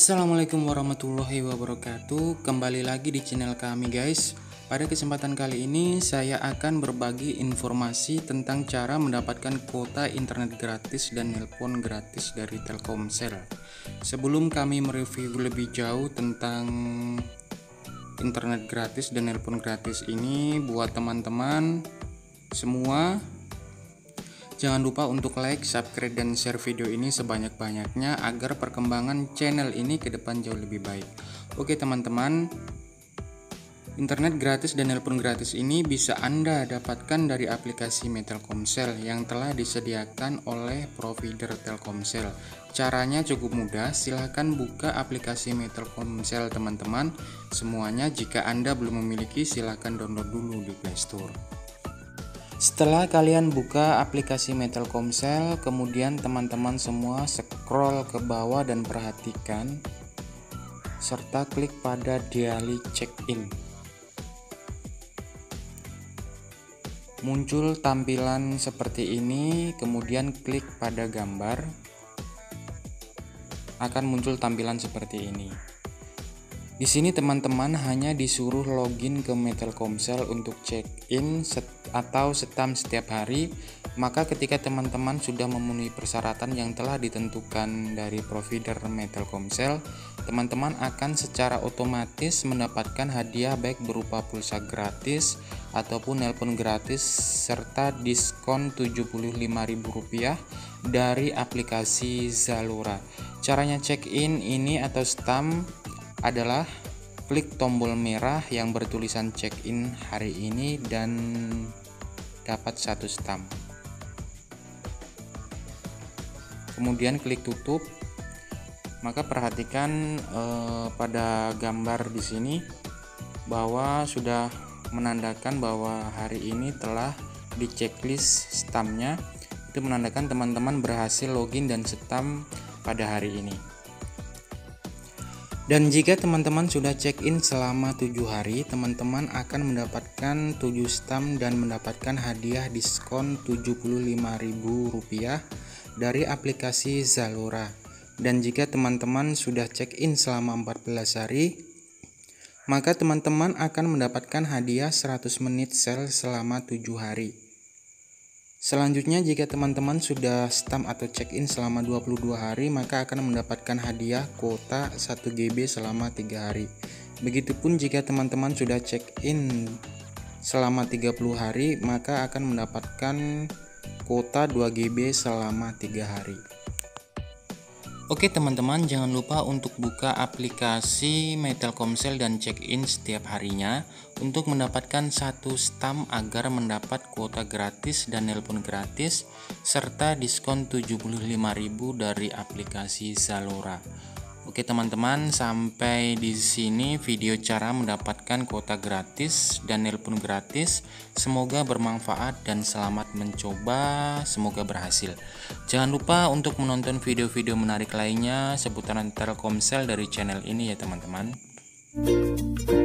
Assalamualaikum warahmatullahi wabarakatuh. Kembali lagi di channel kami guys. Pada kesempatan kali ini saya akan berbagi informasi tentang cara mendapatkan kuota internet gratis dan nelpon gratis dari Telkomsel. Sebelum kami mereview lebih jauh tentang internet gratis dan nelpon gratis ini, buat teman-teman semua, jangan lupa untuk like, subscribe, dan share video ini sebanyak-banyaknya agar perkembangan channel ini ke depan jauh lebih baik. Oke teman-teman, internet gratis dan nelpon gratis ini bisa Anda dapatkan dari aplikasi Telkomsel yang telah disediakan oleh provider Telkomsel. Caranya cukup mudah, silahkan buka aplikasi Telkomsel teman-teman. Semuanya jika Anda belum memiliki silahkan download dulu di Play Store. Setelah kalian buka aplikasi Telkomsel, kemudian teman-teman semua scroll ke bawah dan perhatikan serta klik pada daily check-in. Muncul tampilan seperti ini, kemudian klik pada gambar. Akan muncul tampilan seperti ini. Di sini teman-teman hanya disuruh login ke Telkomsel untuk check-in atau stam setiap hari. Maka ketika teman-teman sudah memenuhi persyaratan yang telah ditentukan dari provider Telkomsel, teman-teman akan secara otomatis mendapatkan hadiah baik berupa pulsa gratis ataupun nelpon gratis serta diskon Rp75.000 dari aplikasi Zalora. Caranya check-in ini atau stam adalah klik tombol merah yang bertulisan check-in hari ini dan dapat 1 stam. Kemudian klik tutup. Maka perhatikan pada gambar di sini bahwa sudah menandakan bahwa hari ini telah di checklist stamnya. Itu menandakan teman-teman berhasil login dan stam pada hari ini. Dan jika teman-teman sudah check-in selama 7 hari, teman-teman akan mendapatkan 7 stam dan mendapatkan hadiah diskon Rp75.000 dari aplikasi Zalora. Dan jika teman-teman sudah check-in selama 14 hari, maka teman-teman akan mendapatkan hadiah 100 menit sel selama 7 hari. Selanjutnya, jika teman-teman sudah stam atau check-in selama 22 hari, maka akan mendapatkan hadiah kuota 1 GB selama 3 hari. Begitupun jika teman-teman sudah check-in selama 30 hari, maka akan mendapatkan kuota 2 GB selama 3 hari. Oke teman-teman, jangan lupa untuk buka aplikasi Telkomsel dan check-in setiap harinya untuk mendapatkan 1 stam agar mendapat kuota gratis dan nelpon gratis serta diskon Rp75.000 dari aplikasi Zalora. Oke teman-teman, sampai di sini video cara mendapatkan kuota gratis dan nelpon gratis. Semoga bermanfaat dan selamat mencoba, semoga berhasil. Jangan lupa untuk menonton video-video menarik lainnya seputaran Telkomsel dari channel ini ya teman-teman.